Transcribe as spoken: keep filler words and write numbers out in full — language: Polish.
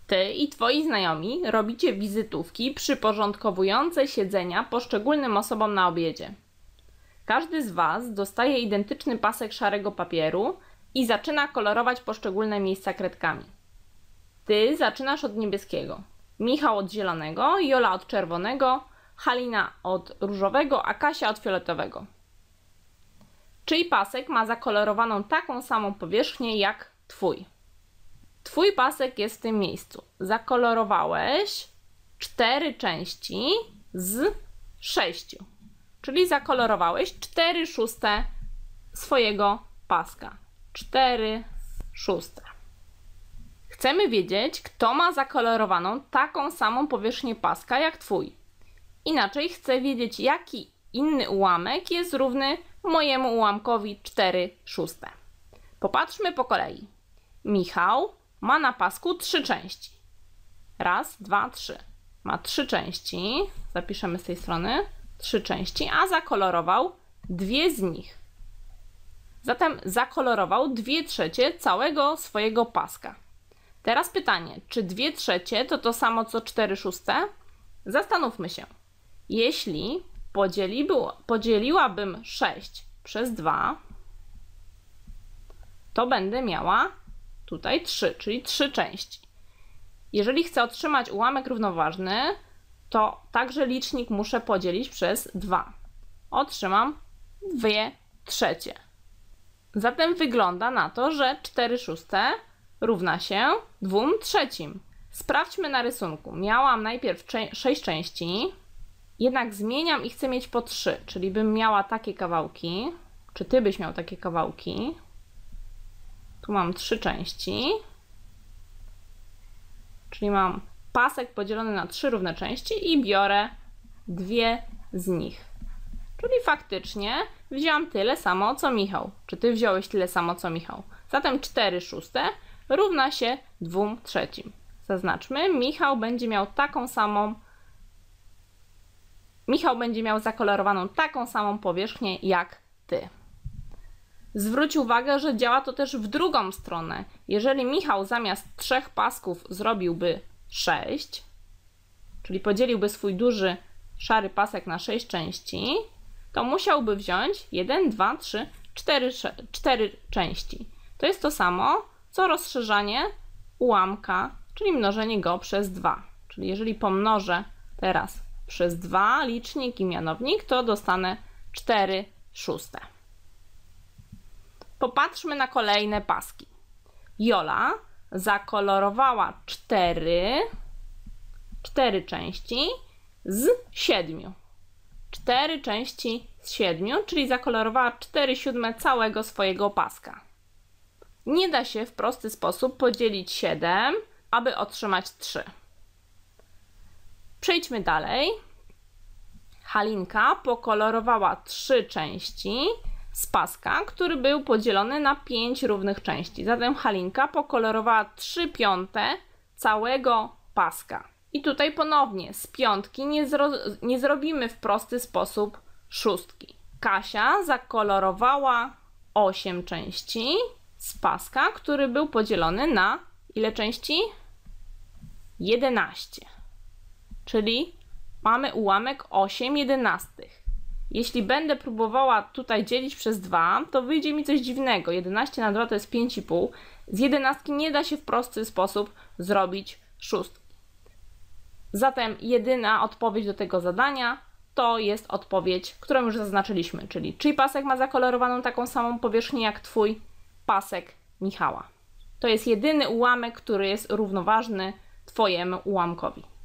Ty i twoi znajomi robicie wizytówki przyporządkowujące siedzenia poszczególnym osobom na obiedzie. Każdy z was dostaje identyczny pasek szarego papieru i zaczyna kolorować poszczególne miejsca kredkami. Ty zaczynasz od niebieskiego, Michał od zielonego, Jola od czerwonego, Halina od różowego, a Kasia od fioletowego. Czyj pasek ma zakolorowaną taką samą powierzchnię jak twój? Twój pasek jest w tym miejscu. Zakolorowałeś cztery części z sześciu. Czyli zakolorowałeś cztery szóste swojego paska. cztery szóste. Chcemy wiedzieć, kto ma zakolorowaną taką samą powierzchnię paska jak twój. Inaczej chcę wiedzieć, jaki inny ułamek jest równy mojemu ułamkowi cztery szóste. Popatrzmy po kolei. Michał ma na pasku trzy części. Raz, dwa, trzy. Ma trzy części. Zapiszemy z tej strony. Trzy części, a zakolorował dwie z nich. Zatem zakolorował dwie trzecie całego swojego paska. Teraz pytanie, czy dwie trzecie to to samo co cztery szóste? Zastanówmy się. Jeśli podzieliłabym sześć przez dwa, to będę miała tutaj trzy, czyli trzy części. Jeżeli chcę otrzymać ułamek równoważny, to także licznik muszę podzielić przez dwa. Otrzymam dwie trzecie. Zatem wygląda na to, że cztery szóste równa się dwie trzecim. Sprawdźmy na rysunku. Miałam najpierw sześć części, jednak zmieniam i chcę mieć po trzy, czyli bym miała takie kawałki, czy ty byś miał takie kawałki. Tu mam trzy części, czyli mam pasek podzielony na trzy równe części i biorę dwie z nich. Czyli faktycznie wziąłam tyle samo co Michał. Czy ty wziąłeś tyle samo co Michał? Zatem cztery szóste równa się dwie trzecim. Zaznaczmy, Michał będzie miał taką samą Michał będzie miał zakolorowaną taką samą powierzchnię jak ty. Zwróć uwagę, że działa to też w drugą stronę. Jeżeli Michał zamiast trzech pasków zrobiłby sześć, czyli podzieliłby swój duży szary pasek na sześć części, to musiałby wziąć jeden, dwa, trzy, cztery, cztery części. To jest to samo, co rozszerzanie ułamka, czyli mnożenie go przez dwa. Czyli jeżeli pomnożę teraz przez dwa licznik i mianownik, to dostanę cztery szóste. Popatrzmy na kolejne paski. Jola zakolorowała cztery, cztery części z siedmiu. cztery części z siedmiu, czyli zakolorowała cztery siódme całego swojego paska. Nie da się w prosty sposób podzielić siedem, aby otrzymać trzy. Przejdźmy dalej. Halinka pokolorowała trzy części z paska, który był podzielony na pięć równych części. Zatem Halinka pokolorowała trzy piąte całego paska. I tutaj ponownie z piątki nie, zro nie zrobimy w prosty sposób szóstki. Kasia zakolorowała osiem części z paska, który był podzielony na ile części? jedenaście. Czyli mamy ułamek osiem jedenastych. Jeśli będę próbowała tutaj dzielić przez dwa, to wyjdzie mi coś dziwnego. jedenaście na dwa to jest pięć i pół. Z jedenastki nie da się w prosty sposób zrobić szóstki. Zatem jedyna odpowiedź do tego zadania to jest odpowiedź, którą już zaznaczyliśmy, czyli czyj pasek ma zakolorowaną taką samą powierzchnię jak twój pasek Michała. To jest jedyny ułamek, który jest równoważny twojemu ułamkowi.